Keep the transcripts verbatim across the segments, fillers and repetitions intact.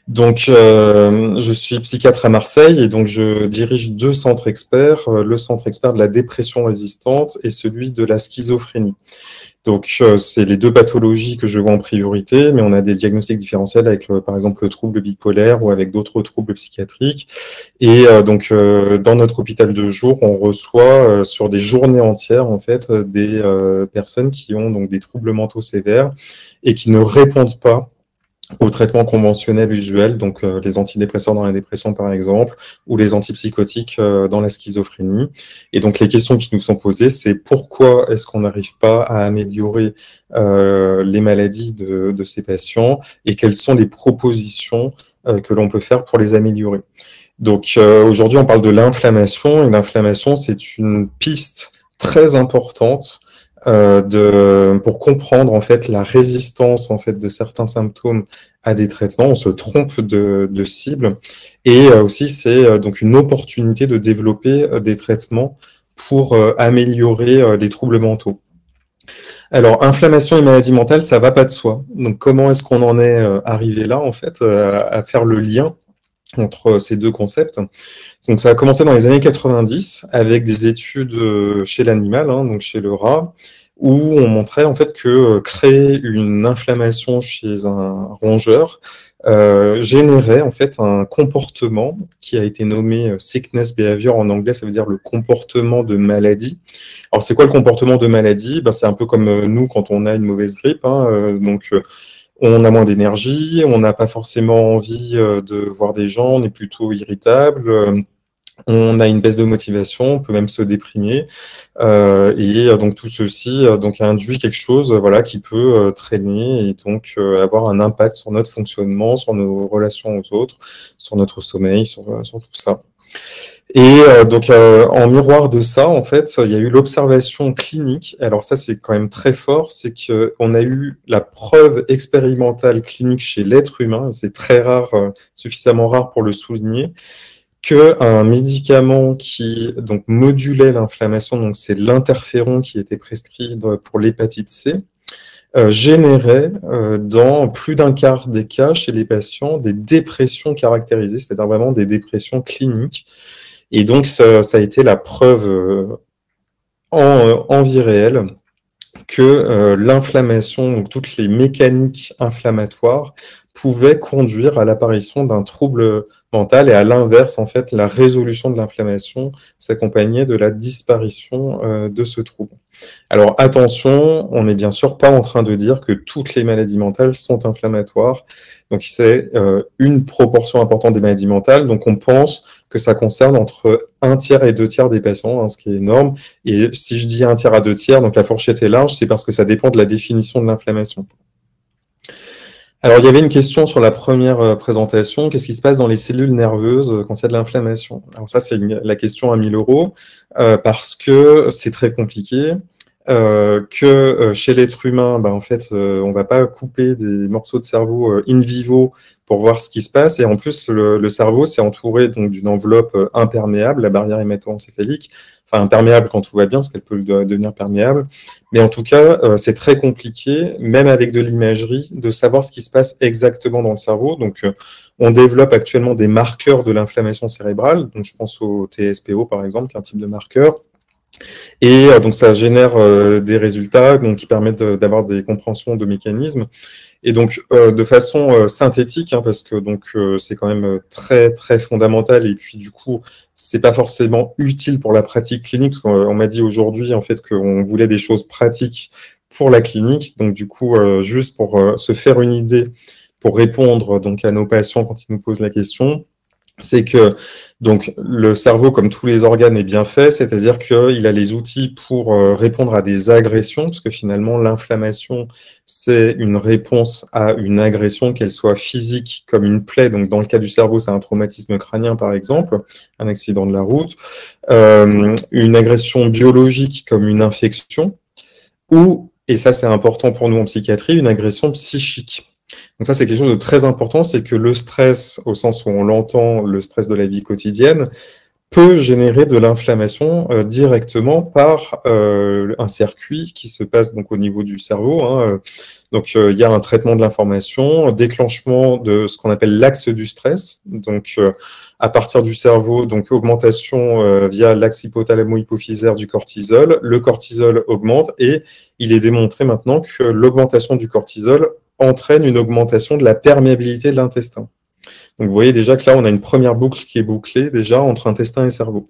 Donc, euh, je suis psychiatre à Marseille et donc je dirige deux centres experts, euh, le centre expert de la dépression résistante et celui de la schizophrénie. Donc, euh, c'est les deux pathologies que je vois en priorité, mais on a des diagnostics différentiels avec, le, par exemple, le trouble bipolaire ou avec d'autres troubles psychiatriques. Et euh, donc, euh, dans notre hôpital de jour, on reçoit euh, sur des journées entières, en fait, des euh, personnes qui ont donc des troubles mentaux sévères et qui ne répondent pas aux traitements conventionnels usuels, donc euh, les antidépresseurs dans la dépression par exemple, ou les antipsychotiques euh, dans la schizophrénie. Et donc les questions qui nous sont posées, c'est pourquoi est-ce qu'on n'arrive pas à améliorer euh, les maladies de, de ces patients et quelles sont les propositions euh, que l'on peut faire pour les améliorer. Donc euh, aujourd'hui on parle de l'inflammation, et l'inflammation c'est une piste très importante Euh, de, pour comprendre en fait la résistance en fait de certains symptômes à des traitements. On se trompe de, de cible et euh, aussi c'est euh, donc une opportunité de développer euh, des traitements pour euh, améliorer euh, les troubles mentaux. Alors inflammation et maladie mentale, ça va pas de soi. Donc comment est-ce qu'on en est euh, arrivé là en fait euh, à faire le lien entre ces deux concepts? Donc ça a commencé dans les années quatre-vingt-dix avec des études chez l'animal, hein, donc chez le rat, où on montrait en fait que créer une inflammation chez un rongeur euh, générait en fait un comportement qui a été nommé sickness behavior en anglais, ça veut dire le comportement de maladie. Alors c'est quoi le comportement de maladie? Ben, c'est un peu comme nous quand on a une mauvaise grippe, hein, euh, donc on a moins d'énergie, on n'a pas forcément envie euh, de voir des gens, on est plutôt irritable, euh, on a une baisse de motivation, on peut même se déprimer, euh, et euh, donc tout ceci euh, donc induit quelque chose, euh, voilà, qui peut euh, traîner et donc euh, avoir un impact sur notre fonctionnement, sur nos relations aux autres, sur notre sommeil, sur, sur tout ça. Et euh, donc, euh, en miroir de ça, en fait, il y a eu l'observation clinique. Alors ça, c'est quand même très fort, c'est qu'on a eu la preuve expérimentale clinique chez l'être humain, c'est très rare, euh, suffisamment rare pour le souligner, qu'un médicament qui donc modulait l'inflammation, donc c'est l'interféron qui était prescrit pour l'hépatite C, euh, générait euh, dans plus d'un quart des cas chez les patients des dépressions caractérisées, c'est-à-dire vraiment des dépressions cliniques. Et donc, ça, ça a été la preuve euh, en, en vie réelle que euh, l'inflammation, donc toutes les mécaniques inflammatoires, pouvaient conduire à l'apparition d'un trouble mental et à l'inverse, en fait, la résolution de l'inflammation s'accompagnait de la disparition euh, de ce trouble. Alors attention, on n'est bien sûr pas en train de dire que toutes les maladies mentales sont inflammatoires. Donc c'est euh, une proportion importante des maladies mentales. Donc on pense que ça concerne entre un tiers et deux tiers des patients, hein, ce qui est énorme. Et si je dis un tiers à deux tiers, donc la fourchette est large, c'est parce que ça dépend de la définition de l'inflammation. Alors, il y avait une question sur la première euh, présentation. Qu'est-ce qui se passe dans les cellules nerveuses euh, quand il y a de l'inflammation? Alors ça, c'est la question à mille euros, euh, parce que c'est très compliqué, euh, que euh, chez l'être humain, bah, en fait, euh, on ne va pas couper des morceaux de cerveau euh, in vivo pour voir ce qui se passe. Et en plus, le, le cerveau, c'est entouré donc d'une enveloppe euh, imperméable, la barrière hémato-encéphalique, enfin imperméable quand tout va bien, parce qu'elle peut de, devenir perméable. Mais en tout cas, euh, c'est très compliqué, même avec de l'imagerie, de savoir ce qui se passe exactement dans le cerveau. Donc, euh, on développe actuellement des marqueurs de l'inflammation cérébrale. Donc, je pense au T S P O, par exemple, qui est un type de marqueur. Et euh, donc, ça génère euh, des résultats donc, qui permettent d'avoir des compréhensions de mécanismes. Et donc, euh, de façon euh, synthétique, hein, parce que donc euh, c'est quand même très, très fondamental. Et puis, du coup, c'est pas forcément utile pour la pratique clinique, parce qu'on m'a dit aujourd'hui, en fait, qu'on voulait des choses pratiques pour la clinique. Donc, du coup, euh, juste pour euh, se faire une idée, pour répondre donc à nos patients quand ils nous posent la question, c'est que donc le cerveau, comme tous les organes, est bien fait, c'est-à-dire qu'il a les outils pour euh, répondre à des agressions, parce que finalement, l'inflammation, c'est une réponse à une agression, qu'elle soit physique, comme une plaie. Donc, dans le cas du cerveau, c'est un traumatisme crânien, par exemple, un accident de la route, euh, une agression biologique, comme une infection, ou, et ça c'est important pour nous en psychiatrie, une agression psychique. Donc ça, c'est quelque chose de très important, c'est que le stress, au sens où on l'entend, le stress de la vie quotidienne, peut générer de l'inflammation euh, directement par euh, un circuit qui se passe donc au niveau du cerveau. Hein. Donc, euh, il y a un traitement de l'information, déclenchement de ce qu'on appelle l'axe du stress. Donc, euh, à partir du cerveau, donc augmentation euh, via l'axe hypothalamo-hypophysaire du cortisol. Le cortisol augmente et il est démontré maintenant que l'augmentation du cortisol entraîne une augmentation de la perméabilité de l'intestin. Donc, vous voyez déjà que là, on a une première boucle qui est bouclée déjà entre intestin et cerveau.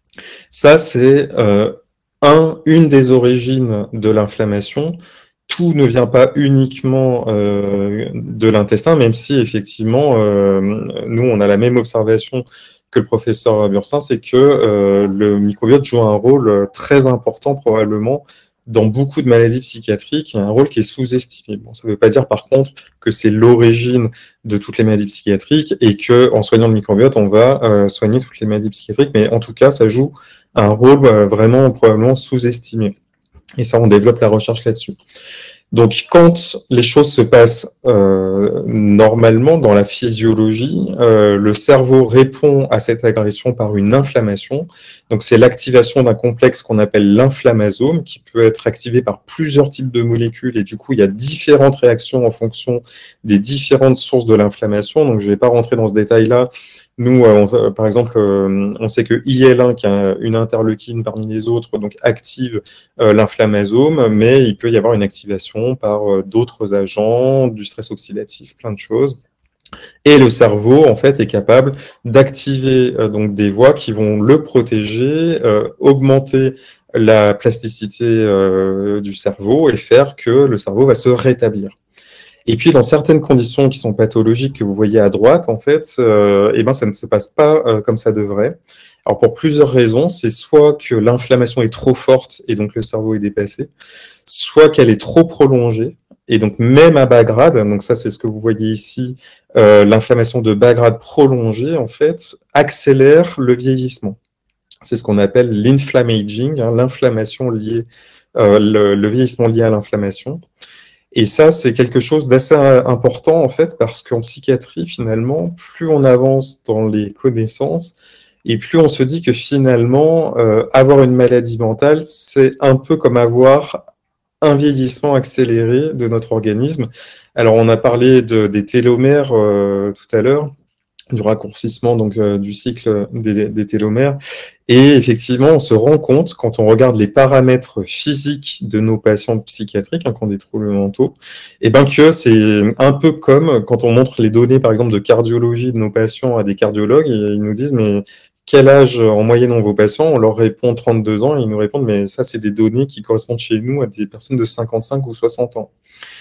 Ça, c'est euh, un, une des origines de l'inflammation. Tout ne vient pas uniquement euh, de l'intestin, même si effectivement, euh, nous, on a la même observation que le professeur Bursin, c'est que euh, le microbiote joue un rôle très important probablement dans beaucoup de maladies psychiatriques, il y a un rôle qui est sous-estimé. Bon, ça ne veut pas dire par contre que c'est l'origine de toutes les maladies psychiatriques et qu'en soignant le microbiote, on va euh, soigner toutes les maladies psychiatriques, mais en tout cas, ça joue un rôle euh, vraiment probablement sous-estimé. Et ça, on développe la recherche là-dessus. Donc, quand les choses se passent euh, normalement dans la physiologie, euh, le cerveau répond à cette agression par une inflammation. Donc, c'est l'activation d'un complexe qu'on appelle l'inflammasome, qui peut être activé par plusieurs types de molécules. Et du coup, il y a différentes réactions en fonction des différentes sources de l'inflammation. Donc, je ne vais pas rentrer dans ce détail-là. Nous, euh, on, par exemple, euh, on sait que I L un, qui est une interleukine parmi les autres, donc active euh, l'inflammasome, mais il peut y avoir une activation par euh, d'autres agents, du stress oxydatif, plein de choses. Et le cerveau, en fait, est capable d'activer euh, donc des voies qui vont le protéger, euh, augmenter la plasticité euh, du cerveau et faire que le cerveau va se rétablir. Et puis, dans certaines conditions qui sont pathologiques que vous voyez à droite, en fait, euh, eh ben, ça ne se passe pas euh, comme ça devrait. Alors, pour plusieurs raisons, c'est soit que l'inflammation est trop forte et donc le cerveau est dépassé, soit qu'elle est trop prolongée, et donc même à bas grade, donc ça c'est ce que vous voyez ici, euh, l'inflammation de bas grade prolongée, en fait, accélère le vieillissement. C'est ce qu'on appelle l'inflammaging, hein, l'inflammation liée, euh, le, le vieillissement lié à l'inflammation. Et ça, c'est quelque chose d'assez important, en fait, parce qu'en psychiatrie, finalement, plus on avance dans les connaissances, et plus on se dit que finalement, euh, avoir une maladie mentale, c'est un peu comme avoir un vieillissement accéléré de notre organisme. Alors, on a parlé de, des télomères euh, tout à l'heure, du raccourcissement donc euh, du cycle des, des télomères. Et effectivement, on se rend compte, quand on regarde les paramètres physiques de nos patients psychiatriques, hein, qui ont des troubles mentaux, et ben que c'est un peu comme quand on montre les données, par exemple, de cardiologie de nos patients à des cardiologues, et ils nous disent, mais quel âge en moyenne ont vos patients? On leur répond trente-deux ans, et ils nous répondent, mais ça, c'est des données qui correspondent chez nous à des personnes de cinquante-cinq ou soixante ans.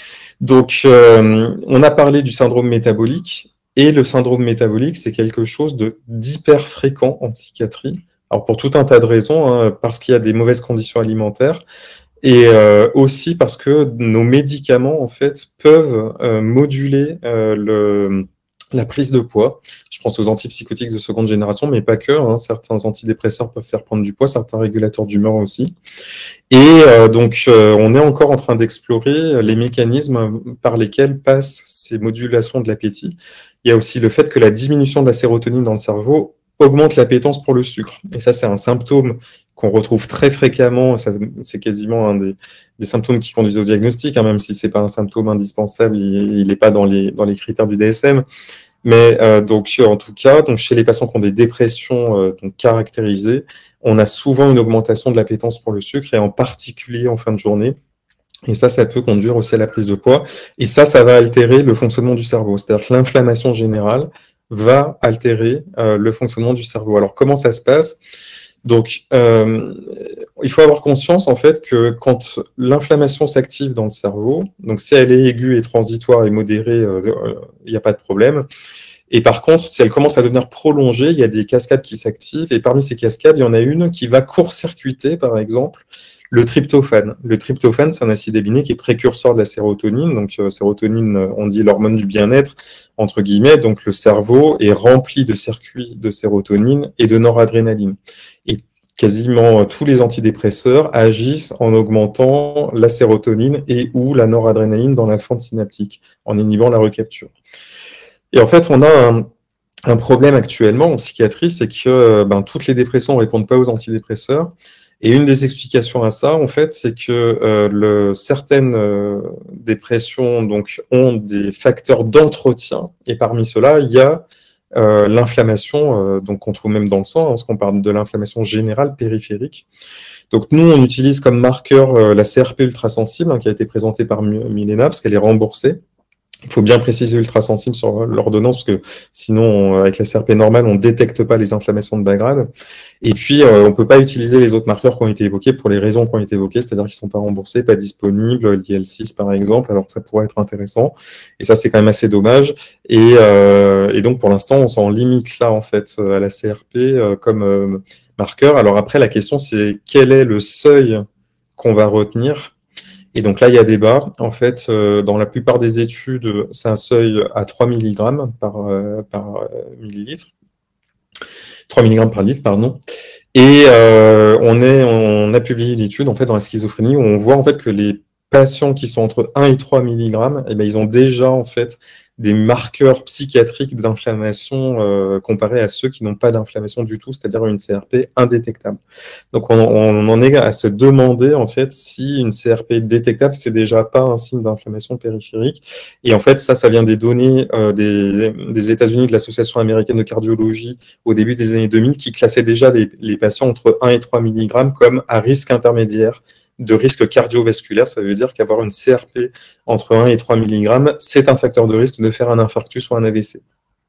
Donc, euh, on a parlé du syndrome métabolique, et le syndrome métabolique, c'est quelque chose de d'hyper fréquent en psychiatrie. Alors, pour tout un tas de raisons, hein, parce qu'il y a des mauvaises conditions alimentaires, et euh, aussi parce que nos médicaments, en fait, peuvent euh, moduler euh, le, la prise de poids. Je pense aux antipsychotiques de seconde génération, mais pas que. Hein, certains antidépresseurs peuvent faire prendre du poids, certains régulateurs d'humeur aussi. Et euh, donc, euh, on est encore en train d'explorer les mécanismes par lesquels passent ces modulations de l'appétit. Il y a aussi le fait que la diminution de la sérotonine dans le cerveau augmente l'appétence pour le sucre. Et ça, c'est un symptôme qu'on retrouve très fréquemment. C'est quasiment un des, des symptômes qui conduisent au diagnostic, hein, même si c'est pas un symptôme indispensable, il n'est pas dans les, dans les critères du D S M. Mais euh, donc, en tout cas, donc chez les patients qui ont des dépressions euh, donc caractérisées, on a souvent une augmentation de l'appétence pour le sucre, et en particulier en fin de journée. Et ça, ça peut conduire aussi à la prise de poids. Et ça, ça va altérer le fonctionnement du cerveau. C'est-à-dire que l'inflammation générale va altérer euh, le fonctionnement du cerveau. Alors, comment ça se passe? Donc, euh, il faut avoir conscience, en fait, que quand l'inflammation s'active dans le cerveau, donc si elle est aiguë et transitoire et modérée, il euh, n'y a pas de problème. Et par contre, si elle commence à devenir prolongée, il y a des cascades qui s'activent. Et parmi ces cascades, il y en a une qui va court-circuiter, par exemple, le tryptophane. Le tryptophane, c'est un acide aminé qui est précurseur de la sérotonine. Donc, euh, sérotonine, on dit l'hormone du bien-être, entre guillemets. Donc, le cerveau est rempli de circuits de sérotonine et de noradrénaline. Et quasiment tous les antidépresseurs agissent en augmentant la sérotonine et ou la noradrénaline dans la fente synaptique, en inhibant la recapture. Et en fait, on a un, un problème actuellement en psychiatrie, c'est que ben, toutes les dépressions ne répondent pas aux antidépresseurs. Et une des explications à ça, en fait, c'est que euh, le, certaines euh, dépressions donc, ont des facteurs d'entretien. Et parmi ceux-là, il y a euh, l'inflammation, euh, donc qu'on trouve même dans le sang, hein, parce qu'on parle de l'inflammation générale périphérique. Donc nous, on utilise comme marqueur euh, la C R P ultrasensible, hein, qui a été présentée par Milena, parce qu'elle est remboursée. Il faut bien préciser ultrasensible sur l'ordonnance, parce que sinon, avec la C R P normale, on ne détecte pas les inflammations de bas grade. Et puis, euh, on ne peut pas utiliser les autres marqueurs qui ont été évoqués pour les raisons qui ont été évoquées, c'est-à-dire qu'ils ne sont pas remboursés, pas disponibles, l'I L six par exemple, alors que ça pourrait être intéressant. Et ça, c'est quand même assez dommage. Et, euh, et donc, pour l'instant, on s'en limite là, en fait, à la C R P euh, comme euh, marqueur. Alors après, la question, c'est quel est le seuil qu'on va retenir ? Et donc là, il y a débat. En fait, euh, dans la plupart des études, c'est un seuil à trois milligrammes par, euh, par euh, millilitre. trois milligrammes par litre, pardon. Et euh, on, est, on a publié une étude en fait, dans la schizophrénie où on voit en fait, que les patients qui sont entre un et trois milligrammes, eh bien, ils ont déjà en fait, des marqueurs psychiatriques d'inflammation euh, comparés à ceux qui n'ont pas d'inflammation du tout, c'est-à-dire une C R P indétectable. Donc on, on en est à se demander en fait si une C R P détectable, c'est déjà pas un signe d'inflammation périphérique. Et en fait, ça, ça vient des données euh, des, des États-Unis, de l'Association américaine de cardiologie au début des années deux mille, qui classait déjà les, les patients entre un et trois milligrammes comme à risque intermédiaire de risque cardiovasculaire. Ça veut dire qu'avoir une C R P entre un et trois milligrammes, c'est un facteur de risque de faire un infarctus ou un A V C.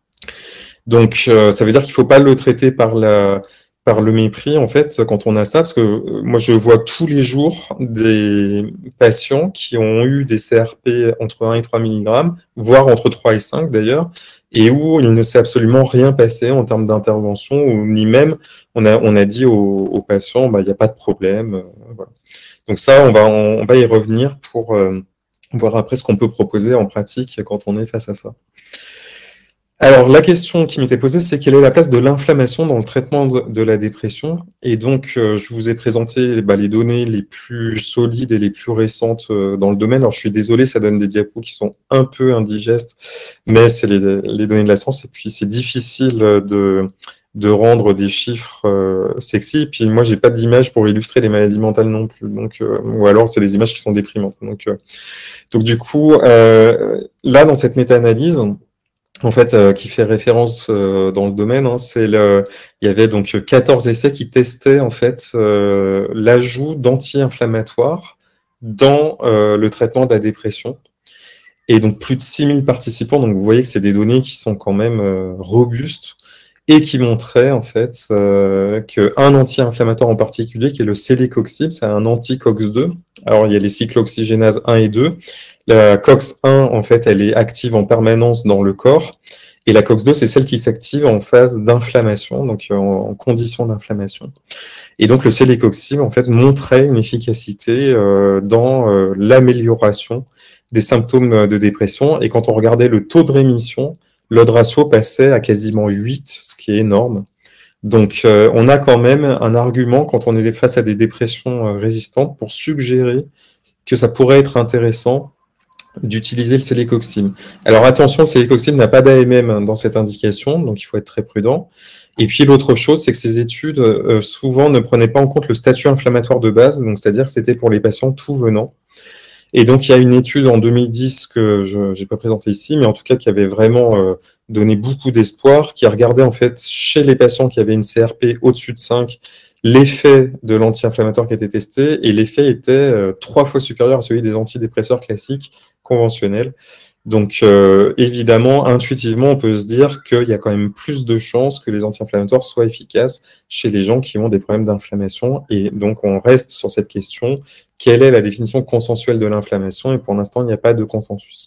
Donc, euh, ça veut dire qu'il ne faut pas le traiter par, la, par le mépris, en fait, quand on a ça, parce que euh, moi, je vois tous les jours des patients qui ont eu des C R P entre un et trois milligrammes, voire entre trois et cinq d'ailleurs, et où il ne s'est absolument rien passé en termes d'intervention, ou ni même on a, on a dit aux, aux patients, bah, il n'y a pas de problème. Euh, voilà. Donc ça, on va, on va y revenir pour euh, voir après ce qu'on peut proposer en pratique quand on est face à ça. Alors, la question qui m'était posée, c'est quelle est la place de l'inflammation dans le traitement de, de la dépression? Et donc, euh, je vous ai présenté bah, les données les plus solides et les plus récentes euh, dans le domaine. Alors, je suis désolé, ça donne des diapos qui sont un peu indigestes, mais c'est les, les données de la science, et puis c'est difficile de, de rendre des chiffres euh, sexy. Et puis, moi, j'ai pas d'image pour illustrer les maladies mentales non plus. Donc, euh, ou alors, c'est des images qui sont déprimantes. Donc, euh, donc du coup, euh, là, dans cette méta-analyse, en fait, euh, qui fait référence euh, dans le domaine, hein, c'est le, il y avait donc quatorze essais qui testaient en fait euh, l'ajout d'anti-inflammatoires dans euh, le traitement de la dépression. Et donc plus de six mille participants, donc vous voyez que c'est des données qui sont quand même euh, robustes et qui montraient en fait euh, qu'un anti-inflammatoire en particulier, qui est le célicoxib, c'est un anti-COX deux. Alors il y a les cyclooxygénases un et deux. La COX un, en fait, elle est active en permanence dans le corps. Et la COX deux, c'est celle qui s'active en phase d'inflammation, donc en, en condition d'inflammation. Et donc, le célicoxib, en fait, montrait une efficacité euh, dans euh, l'amélioration des symptômes de dépression. Et quand on regardait le taux de rémission, l'odd ratio passait à quasiment huit, ce qui est énorme. Donc, euh, on a quand même un argument quand on est face à des dépressions euh, résistantes pour suggérer que ça pourrait être intéressant d'utiliser le célicoxib. Alors attention, le célicoxib n'a pas d'A M M dans cette indication, donc il faut être très prudent. Et puis l'autre chose, c'est que ces études euh, souvent ne prenaient pas en compte le statut inflammatoire de base, donc c'est-à-dire que c'était pour les patients tout venant. Et donc il y a une étude en deux mille dix que je n'ai pas présentée ici, mais en tout cas qui avait vraiment euh, donné beaucoup d'espoir, qui a regardé en fait chez les patients qui avaient une C R P au-dessus de cinq, l'effet de l'anti-inflammatoire qui était testé, et l'effet était euh, trois fois supérieur à celui des antidépresseurs classiques conventionnels. Donc, euh, évidemment, intuitivement, on peut se dire qu'il y a quand même plus de chances que les anti-inflammatoires soient efficaces chez les gens qui ont des problèmes d'inflammation. Et donc, on reste sur cette question, quelle est la définition consensuelle de l'inflammation? Et pour l'instant, il n'y a pas de consensus.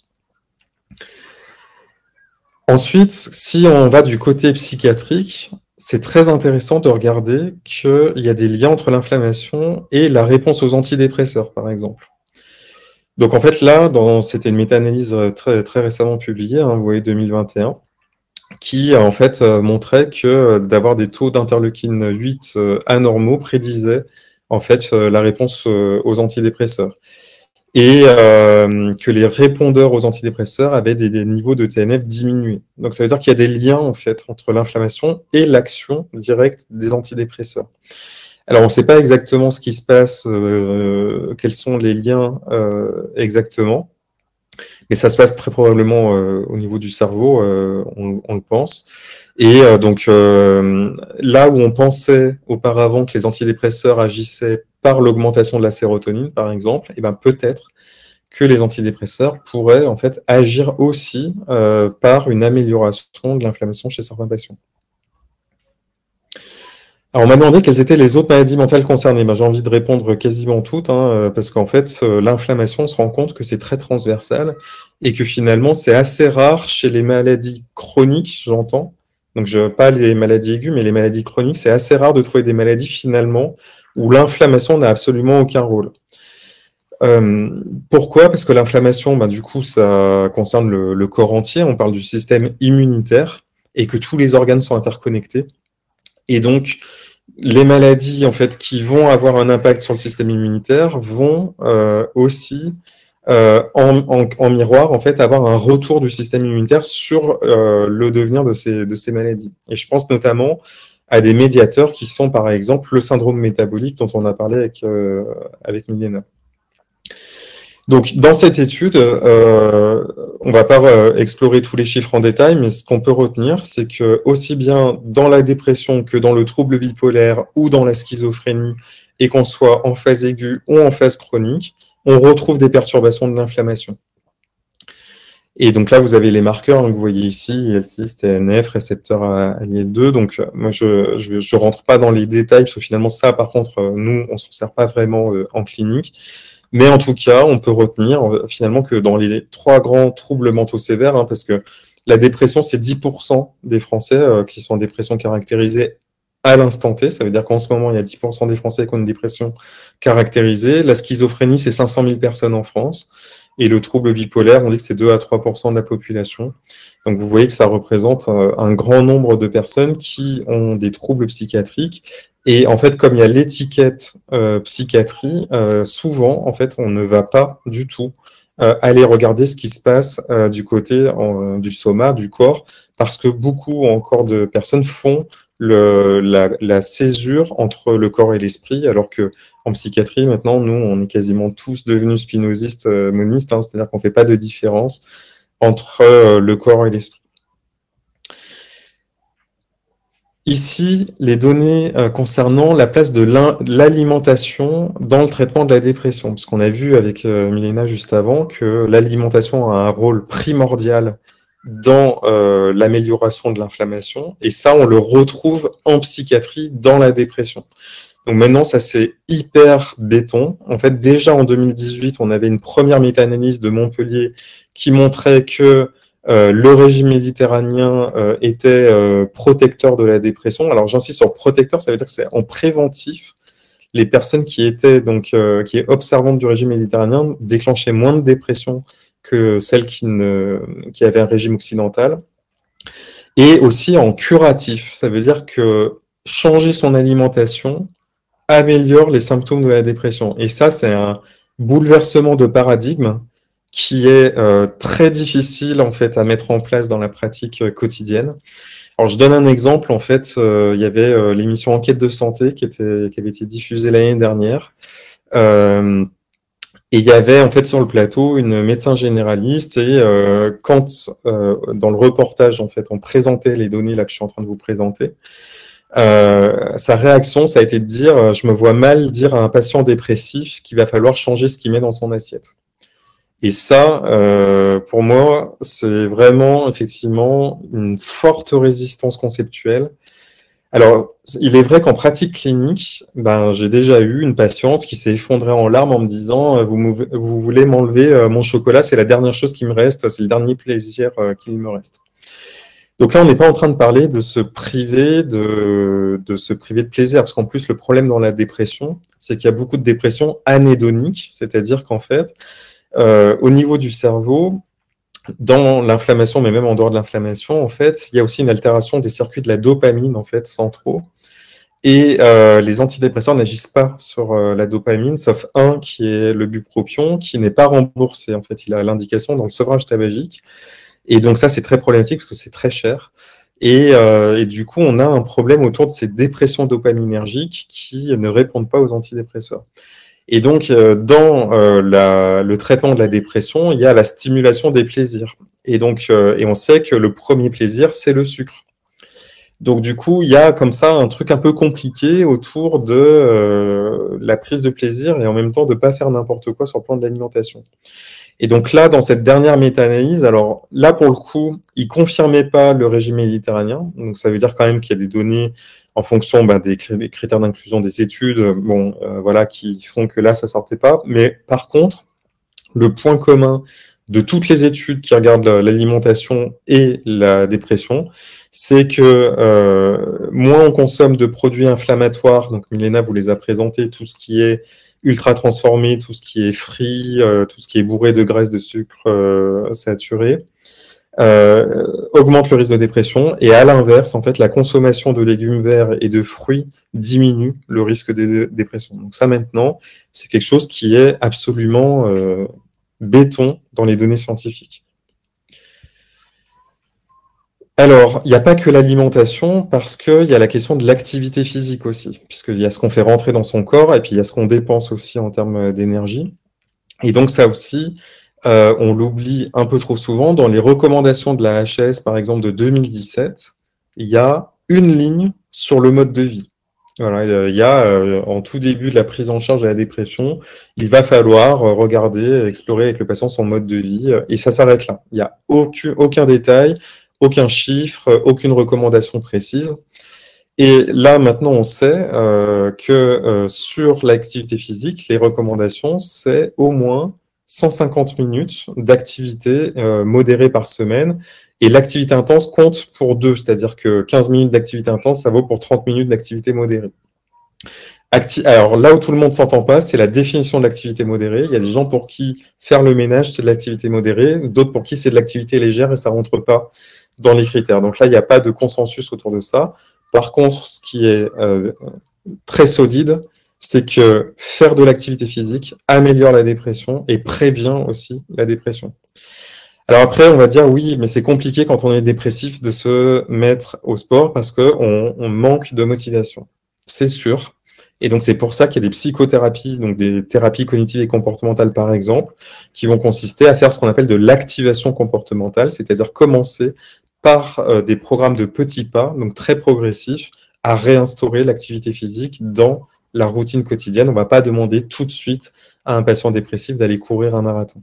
Ensuite, si on va du côté psychiatrique, c'est très intéressant de regarder qu'il y a des liens entre l'inflammation et la réponse aux antidépresseurs, par exemple. Donc en fait là, c'était une méta-analyse très, très récemment publiée, hein, vous voyez deux mille vingt et un, qui en fait euh, montrait que euh, d'avoir des taux d'interleukine huit euh, anormaux prédisait en fait euh, la réponse euh, aux antidépresseurs. et euh, que les répondeurs aux antidépresseurs avaient des, des niveaux de T N F diminués. Donc ça veut dire qu'il y a des liens en fait entre l'inflammation et l'action directe des antidépresseurs. Alors on ne sait pas exactement ce qui se passe, euh, quels sont les liens euh, exactement, mais ça se passe très probablement euh, au niveau du cerveau, euh, on, on le pense. Et euh, donc euh, là où on pensait auparavant que les antidépresseurs agissaient par l'augmentation de la sérotonine, par exemple, et ben peut-être que les antidépresseurs pourraient en fait agir aussi euh, par une amélioration de l'inflammation chez certains patients. Alors, on m'a demandé quelles étaient les autres maladies mentales concernées. Ben, j'ai envie de répondre quasiment toutes, hein, parce qu'en fait, euh, l'inflammation, on se rend compte que c'est très transversal et que finalement, c'est assez rare chez les maladies chroniques, j'entends. Donc, je, pas les maladies aiguës, mais les maladies chroniques, c'est assez rare de trouver des maladies finalement où l'inflammation n'a absolument aucun rôle. Euh, pourquoi? Parce que l'inflammation, ben, du coup, ça concerne le, le corps entier. On parle du système immunitaire et que tous les organes sont interconnectés. Et donc, les maladies en fait, qui vont avoir un impact sur le système immunitaire vont euh, aussi, euh, en, en, en miroir, en fait, avoir un retour du système immunitaire sur euh, le devenir de ces, de ces maladies. Et je pense notamment à des médiateurs qui sont, par exemple, le syndrome métabolique dont on a parlé avec, euh, avec Milena. Donc, dans cette étude, euh, on ne va pas euh, explorer tous les chiffres en détail, mais ce qu'on peut retenir, c'est que aussi bien dans la dépression que dans le trouble bipolaire ou dans la schizophrénie, et qu'on soit en phase aiguë ou en phase chronique, on retrouve des perturbations de l'inflammation. Et donc là, vous avez les marqueurs hein, que vous voyez ici, I L six, T N F, récepteur à I L deux. Donc, moi, je ne je, je rentre pas dans les détails, parce que finalement, ça, par contre, nous, on ne s'en sert pas vraiment euh, en clinique. Mais en tout cas, on peut retenir finalement que dans les trois grands troubles mentaux sévères, hein, parce que la dépression, c'est dix pour cent des Français euh, qui sont en dépression caractérisée à l'instant T. Ça veut dire qu'en ce moment, il y a dix pour cent des Français qui ont une dépression caractérisée. La schizophrénie, c'est cinq cent mille personnes en France. Et le trouble bipolaire, on dit que c'est deux à trois pour cent de la population. Donc vous voyez que ça représente euh, un grand nombre de personnes qui ont des troubles psychiatriques. Et en fait, comme il y a l'étiquette euh, psychiatrie, euh, souvent, en fait, on ne va pas du tout euh, aller regarder ce qui se passe euh, du côté en, du soma, du corps, parce que beaucoup encore de personnes font le, la, la césure entre le corps et l'esprit, alors que en psychiatrie, maintenant, nous, on est quasiment tous devenus spinozistes, euh, monistes, hein, c'est-à-dire qu'on ne fait pas de différence entre euh, le corps et l'esprit. Ici, les données euh, concernant la place de l'alimentation dans le traitement de la dépression, parce qu'on a vu avec euh, Milena juste avant que l'alimentation a un rôle primordial dans euh, l'amélioration de l'inflammation, et ça, on le retrouve en psychiatrie dans la dépression. Donc maintenant, ça c'est hyper béton. En fait, déjà en deux mille dix-huit, on avait une première méta-analyse de Montpellier qui montrait que Euh, le régime méditerranéen euh, était euh, protecteur de la dépression. Alors j'insiste sur protecteur, ça veut dire que c'est en préventif. Les personnes qui étaient donc euh, qui est observantes du régime méditerranéen déclenchaient moins de dépression que celles qui ne qui avaient un régime occidental. Et aussi en curatif, ça veut dire que changer son alimentation améliore les symptômes de la dépression. Et ça, c'est un bouleversement de paradigme qui est euh, très difficile en fait à mettre en place dans la pratique euh, quotidienne. Alors je donne un exemple, en fait, euh, il y avait euh, l'émission Enquête de santé qui, était, qui avait été diffusée l'année dernière, euh, et il y avait en fait sur le plateau une médecin généraliste, et euh, quand euh, dans le reportage en fait on présentait les données là que je suis en train de vous présenter, euh, sa réaction ça a été de dire je me vois mal dire à un patient dépressif qu'il va falloir changer ce qu'il met dans son assiette. Et ça, euh, pour moi, c'est vraiment effectivement une forte résistance conceptuelle. Alors, il est vrai qu'en pratique clinique, ben, j'ai déjà eu une patiente qui s'est effondrée en larmes en me disant « vous, vous voulez m'enlever mon chocolat, c'est la dernière chose qui me reste, c'est le dernier plaisir qu'il me reste ». Donc là, on n'est pas en train de parler de se priver de, de se priver de plaisir, parce qu'en plus, le problème dans la dépression, c'est qu'il y a beaucoup de dépression anédonique, c'est-à-dire qu'en fait, Euh, au niveau du cerveau, dans l'inflammation, mais même en dehors de l'inflammation, en fait, il y a aussi une altération des circuits de la dopamine, en fait, centraux. Et euh, les antidépresseurs n'agissent pas sur euh, la dopamine, sauf un qui est le bupropion, qui n'est pas remboursé. En fait, il a l'indication dans le sevrage tabagique. Et donc ça, c'est très problématique parce que c'est très cher. Et, euh, et du coup, on a un problème autour de ces dépressions dopaminergiques qui ne répondent pas aux antidépresseurs. Et donc, euh, dans euh, la, le traitement de la dépression, il y a la stimulation des plaisirs. Et donc, euh, et on sait que le premier plaisir, c'est le sucre. Donc, du coup, il y a comme ça un truc un peu compliqué autour de euh, la prise de plaisir et en même temps de ne pas faire n'importe quoi sur le plan de l'alimentation. Et donc là, dans cette dernière méta-analyse, alors là, pour le coup, ils ne confirmaient pas le régime méditerranéen. Donc, ça veut dire quand même qu'il y a des données en fonction ben, des, des critères d'inclusion des études, bon, euh, voilà, qui font que là, ça ne sortait pas. Mais par contre, le point commun de toutes les études qui regardent l'alimentation et la dépression, c'est que euh, moins on consomme de produits inflammatoires, donc Milena vous les a présentés, tout ce qui est ultra transformé, tout ce qui est frit, euh, tout ce qui est bourré de graisse, de sucre euh, saturé, euh, augmente le risque de dépression. Et à l'inverse, en fait, la consommation de légumes verts et de fruits diminue le risque de dépression. Donc ça, maintenant, c'est quelque chose qui est absolument euh, béton dans les données scientifiques. Alors, il n'y a pas que l'alimentation, parce qu'il y a la question de l'activité physique aussi, puisqu'il y a ce qu'on fait rentrer dans son corps, et puis il y a ce qu'on dépense aussi en termes d'énergie. Et donc ça aussi, euh, on l'oublie un peu trop souvent. Dans les recommandations de la H S, par exemple, de deux mille dix-sept, il y a une ligne sur le mode de vie. Voilà, il y a, euh, en tout début de la prise en charge de la dépression, il va falloir regarder, explorer avec le patient son mode de vie, et ça s'arrête là. Il n'y a aucun, aucun détail, aucun chiffre, aucune recommandation précise. Et là, maintenant, on sait euh, que euh, sur l'activité physique, les recommandations, c'est au moins cent cinquante minutes d'activité euh, modérée par semaine. Et l'activité intense compte pour deux, c'est-à-dire que quinze minutes d'activité intense, ça vaut pour trente minutes d'activité modérée. Acti Alors là où tout le monde ne s'entend pas, c'est la définition de l'activité modérée. Il y a des gens pour qui faire le ménage, c'est de l'activité modérée, d'autres pour qui c'est de l'activité légère et ça ne rentre pas dans les critères. Donc là, il n'y a pas de consensus autour de ça. Par contre, ce qui est euh, très solide, c'est que faire de l'activité physique améliore la dépression et prévient aussi la dépression. Alors après, on va dire oui, mais c'est compliqué quand on est dépressif de se mettre au sport parce qu'on on manque de motivation. C'est sûr. Et donc, c'est pour ça qu'il y a des psychothérapies, donc des thérapies cognitives et comportementales, par exemple, qui vont consister à faire ce qu'on appelle de l'activation comportementale, c'est-à-dire commencer par euh, des programmes de petits pas, donc très progressifs, à réinstaurer l'activité physique dans la routine quotidienne. On ne va pas demander tout de suite à un patient dépressif d'aller courir un marathon.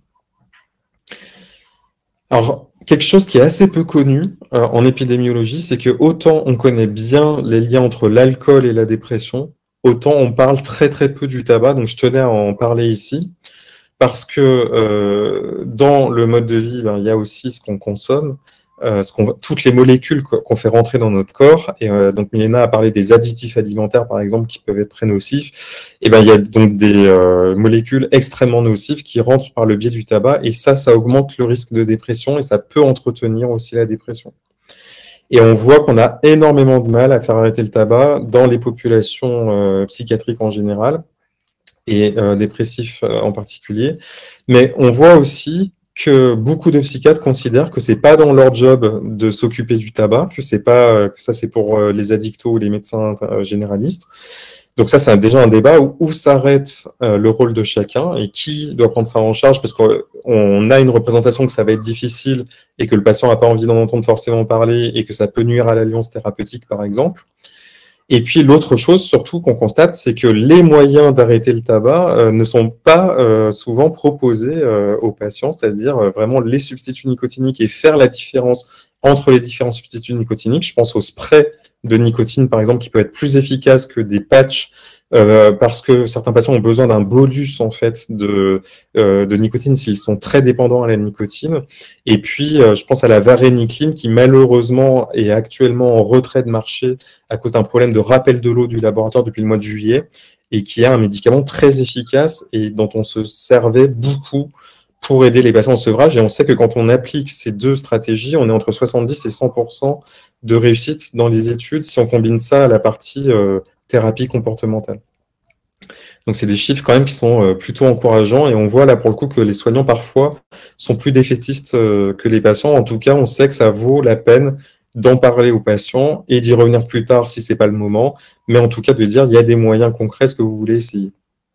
Alors, quelque chose qui est assez peu connu euh, en épidémiologie, c'est que autant on connaît bien les liens entre l'alcool et la dépression, autant on parle très très peu du tabac. Donc, je tenais à en parler ici, parce que euh, dans le mode de vie, ben, il y a aussi ce qu'on consomme, euh, ce qu'on, toutes les molécules qu'on fait rentrer dans notre corps. Et euh, donc, Milena a parlé des additifs alimentaires, par exemple, qui peuvent être très nocifs. Et ben, il y a donc des euh, molécules extrêmement nocives qui rentrent par le biais du tabac. Et ça, ça augmente le risque de dépression et ça peut entretenir aussi la dépression. Et on voit qu'on a énormément de mal à faire arrêter le tabac dans les populations euh, psychiatriques en général et euh, dépressifs euh, en particulier. Mais on voit aussi que beaucoup de psychiatres considèrent que c'est pas dans leur job de s'occuper du tabac, que c'est pas que ça c'est pour euh, les addictos ou les médecins euh, généralistes. Donc ça, c'est déjà un débat où, où s'arrête euh, le rôle de chacun et qui doit prendre ça en charge, parce qu'on a une représentation que ça va être difficile et que le patient n'a pas envie d'en entendre forcément parler et que ça peut nuire à l'alliance thérapeutique, par exemple. Et puis l'autre chose, surtout, qu'on constate, c'est que les moyens d'arrêter le tabac euh, ne sont pas euh, souvent proposés euh, aux patients, c'est-à-dire euh, vraiment les substituts nicotiniques et faire la différence entre les différents substituts nicotiniques. Je pense au spray de nicotine, par exemple, qui peut être plus efficace que des patchs, euh, parce que certains patients ont besoin d'un bolus, en fait, de, euh, de nicotine s'ils sont très dépendants à la nicotine. Et puis, euh, je pense à la varénicline, qui malheureusement est actuellement en retrait de marché à cause d'un problème de rappel de l'eau du laboratoire depuis le mois de juillet, et qui est un médicament très efficace et dont on se servait beaucoup pour aider les patients au sevrage. Et on sait que quand on applique ces deux stratégies, on est entre soixante-dix et cent pour cent de réussite dans les études si on combine ça à la partie euh, thérapie comportementale. Donc, c'est des chiffres quand même qui sont euh, plutôt encourageants et on voit là pour le coup que les soignants parfois sont plus défaitistes euh, que les patients. En tout cas, on sait que ça vaut la peine d'en parler aux patients et d'y revenir plus tard si c'est pas le moment, mais en tout cas de dire il y a des moyens concrets, ce que vous voulez essayer.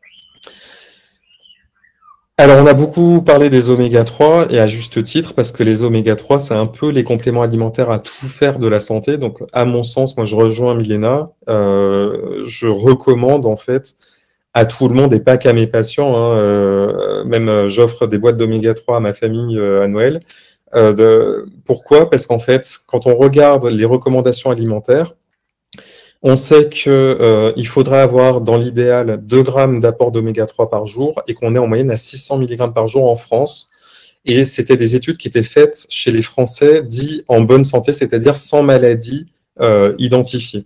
Alors, on a beaucoup parlé des oméga trois et à juste titre parce que les oméga trois, c'est un peu les compléments alimentaires à tout faire de la santé. Donc, à mon sens, moi, je rejoins Milena. Euh, je recommande en fait à tout le monde et pas qu'à mes patients. Hein, euh, même euh, j'offre des boîtes d'oméga trois à ma famille euh, à Noël. Euh, de... Pourquoi? Parce qu'en fait, quand on regarde les recommandations alimentaires, on sait qu'il euh, faudra avoir dans l'idéal deux grammes d'apport d'oméga trois par jour et qu'on est en moyenne à six cents milligrammes par jour en France. Et c'était des études qui étaient faites chez les Français dits en bonne santé, c'est-à-dire sans maladie euh, identifiée.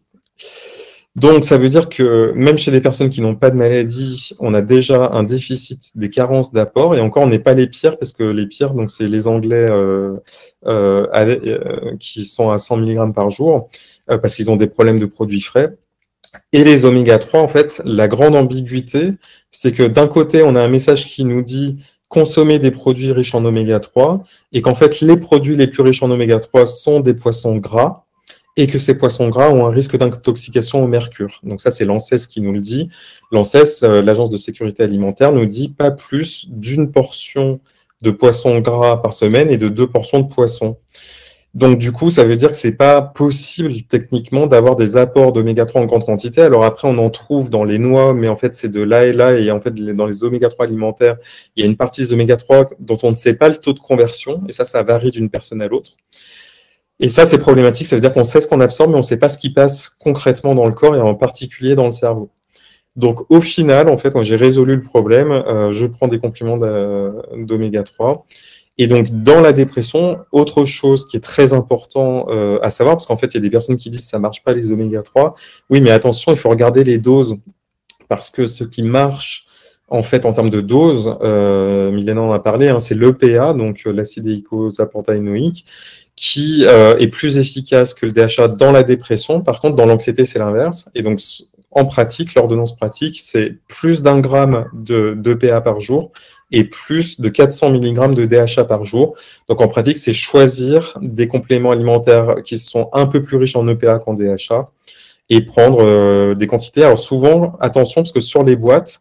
Donc, ça veut dire que même chez des personnes qui n'ont pas de maladie, on a déjà un déficit des carences d'apport. Et encore, on n'est pas les pires, parce que les pires, donc c'est les Anglais euh, euh, avec, euh, qui sont à cent milligrammes par jour, euh, parce qu'ils ont des problèmes de produits frais. Et les oméga trois, en fait, la grande ambiguïté, c'est que d'un côté, on a un message qui nous dit consommer des produits riches en oméga trois, et qu'en fait, les produits les plus riches en oméga trois sont des poissons gras, et que ces poissons gras ont un risque d'intoxication au mercure. Donc ça, c'est l'ANSES qui nous le dit. L'ANSES, euh, l'Agence de sécurité alimentaire, nous dit pas plus d'une portion de poisson gras par semaine et de deux portions de poisson. Donc du coup, ça veut dire que c'est pas possible techniquement d'avoir des apports d'oméga trois en grande quantité. Alors après, on en trouve dans les noix, mais en fait, c'est de là et là. Et en fait, dans les oméga trois alimentaires, il y a une partie des oméga trois dont on ne sait pas le taux de conversion. Et ça, ça varie d'une personne à l'autre. Et ça, c'est problématique. Ça veut dire qu'on sait ce qu'on absorbe, mais on ne sait pas ce qui passe concrètement dans le corps et en particulier dans le cerveau. Donc, au final, en fait, quand j'ai résolu le problème, euh, je prends des compléments d'oméga trois. Et donc, dans la dépression, autre chose qui est très important euh, à savoir, parce qu'en fait, il y a des personnes qui disent que ça ne marche pas les oméga trois. Oui, mais attention, il faut regarder les doses, parce que ce qui marche, en fait, en termes de dose, euh, Milena en a parlé, hein, c'est l'E P A, donc l'acide éicosapantaénoïque, qui euh, est plus efficace que le D H A dans la dépression. Par contre, dans l'anxiété, c'est l'inverse. Et donc, en pratique, l'ordonnance pratique, c'est plus d'un gramme de d'E P A par jour et plus de quatre cents milligrammes de D H A par jour. Donc, en pratique, c'est choisir des compléments alimentaires qui sont un peu plus riches en E P A qu'en D H A et prendre euh, des quantités. Alors, souvent, attention, parce que sur les boîtes,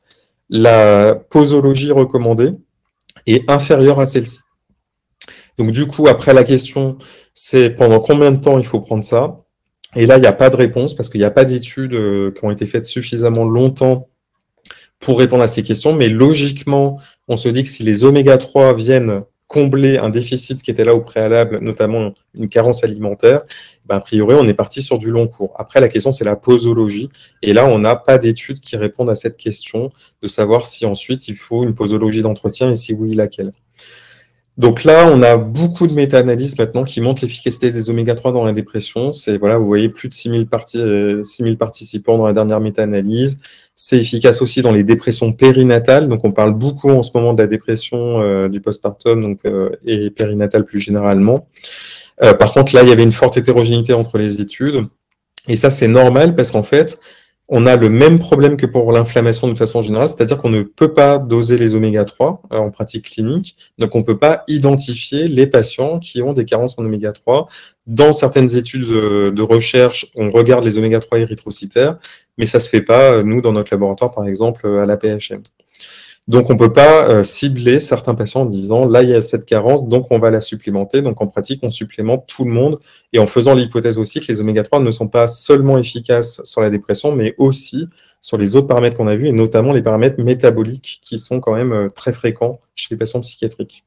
la posologie recommandée est inférieure à celle-ci. Donc, du coup, après, la question, c'est pendant combien de temps il faut prendre ça? Et là, il n'y a pas de réponse parce qu'il n'y a pas d'études euh, qui ont été faites suffisamment longtemps pour répondre à ces questions. Mais logiquement, on se dit que si les oméga trois viennent combler un déficit qui était là au préalable, notamment une carence alimentaire, ben, a priori, on est parti sur du long cours. Après, la question, c'est la posologie. Et là, on n'a pas d'études qui répondent à cette question de savoir si ensuite il faut une posologie d'entretien et si oui, laquelle. Donc là, on a beaucoup de méta-analyses maintenant qui montrent l'efficacité des oméga trois dans la dépression. C'est, voilà, vous voyez, plus de six mille, parti euh, six mille participants dans la dernière méta-analyse. C'est efficace aussi dans les dépressions périnatales. Donc, on parle beaucoup en ce moment de la dépression euh, du postpartum donc, euh, et périnatale plus généralement. Euh, par contre, là, il y avait une forte hétérogénéité entre les études. Et ça, c'est normal parce qu'en fait, on a le même problème que pour l'inflammation de façon générale, c'est-à-dire qu'on ne peut pas doser les oméga trois euh, en pratique clinique, donc on ne peut pas identifier les patients qui ont des carences en oméga trois. Dans certaines études de, de recherche, on regarde les oméga trois érythrocytaires, mais ça ne se fait pas, nous, dans notre laboratoire, par exemple, à l'A P H M. Donc, on ne peut pas euh, cibler certains patients en disant, là, il y a cette carence, donc on va la supplémenter. Donc, en pratique, on supplémente tout le monde et en faisant l'hypothèse aussi que les oméga trois ne sont pas seulement efficaces sur la dépression, mais aussi sur les autres paramètres qu'on a vus et notamment les paramètres métaboliques qui sont quand même euh, très fréquents chez les patients psychiatriques.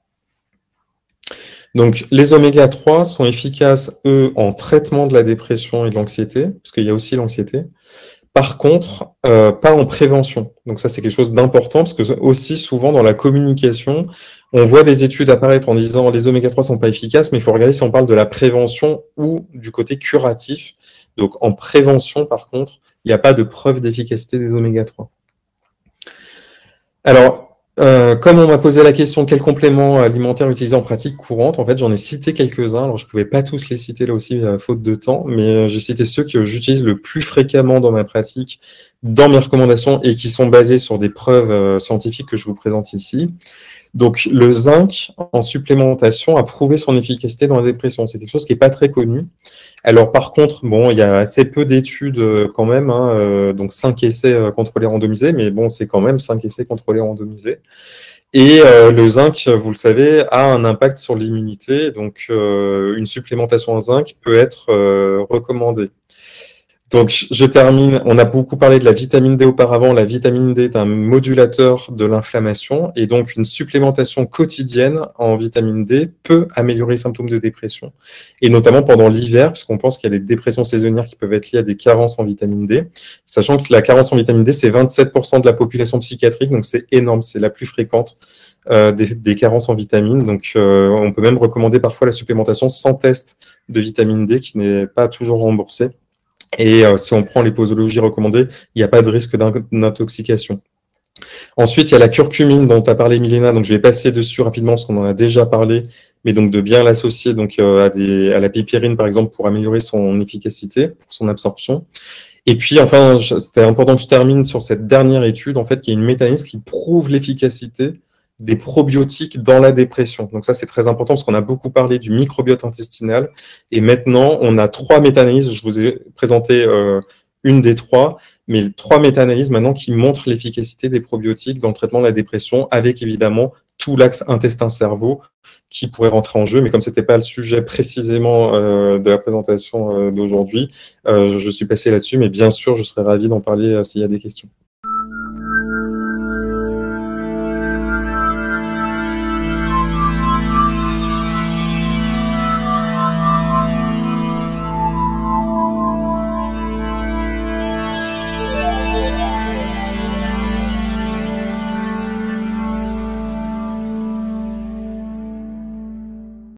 Donc, les oméga trois sont efficaces, eux, en traitement de la dépression et de l'anxiété, parce qu'il y a aussi l'anxiété. Par contre, euh, pas en prévention. Donc ça, c'est quelque chose d'important parce que aussi souvent dans la communication, on voit des études apparaître en disant les oméga trois sont pas efficaces, mais il faut regarder si on parle de la prévention ou du côté curatif. Donc en prévention, par contre, il n'y a pas de preuve d'efficacité des oméga trois. Alors, Euh, comme on m'a posé la question, quel complément alimentaire utiliser en pratique courante, en fait, j'en ai cité quelques-uns. Alors, je ne pouvais pas tous les citer là aussi, à faute de temps, mais euh, j'ai cité ceux que j'utilise le plus fréquemment dans ma pratique, dans mes recommandations et qui sont basés sur des preuves euh, scientifiques que je vous présente ici. Donc, le zinc en supplémentation a prouvé son efficacité dans la dépression. C'est quelque chose qui n'est pas très connu. Alors, par contre, bon, il y a assez peu d'études euh, quand même, hein, euh, donc cinq essais euh, contrôlés randomisés, mais bon, c'est quand même cinq essais contrôlés randomisés. Et euh, le zinc, vous le savez, a un impact sur l'immunité, donc euh, une supplémentation en zinc peut être euh, recommandée. Donc, je termine. On a beaucoup parlé de la vitamine D auparavant. La vitamine D est un modulateur de l'inflammation et donc une supplémentation quotidienne en vitamine D peut améliorer les symptômes de dépression et notamment pendant l'hiver, puisqu'on pense qu'il y a des dépressions saisonnières qui peuvent être liées à des carences en vitamine D, sachant que la carence en vitamine D, c'est vingt-sept pour cent de la population psychiatrique, donc c'est énorme, c'est la plus fréquente euh, des, des carences en vitamines. Donc, euh, on peut même recommander parfois la supplémentation sans test de vitamine D qui n'est pas toujours remboursée. Et euh, si on prend les posologies recommandées, il n'y a pas de risque d'intoxication. Ensuite, il y a la curcumine dont a parlé Milena, donc je vais passer dessus rapidement parce qu'on en a déjà parlé, mais donc de bien l'associer donc euh, à, des, à la pépirine par exemple pour améliorer son efficacité, pour son absorption. Et puis enfin, c'était important que je termine sur cette dernière étude en fait, qui est une méta-analyse qui prouve l'efficacité des probiotiques dans la dépression. Donc ça, c'est très important parce qu'on a beaucoup parlé du microbiote intestinal. Et maintenant, on a trois méta-analyses. Je vous ai présenté euh, une des trois, mais trois méta-analyses maintenant qui montrent l'efficacité des probiotiques dans le traitement de la dépression, avec évidemment tout l'axe intestin-cerveau qui pourrait rentrer en jeu. Mais comme ce n'était pas le sujet précisément euh, de la présentation euh, d'aujourd'hui, euh, je suis passé là-dessus. Mais bien sûr, je serais ravi d'en parler euh, s'il y a des questions.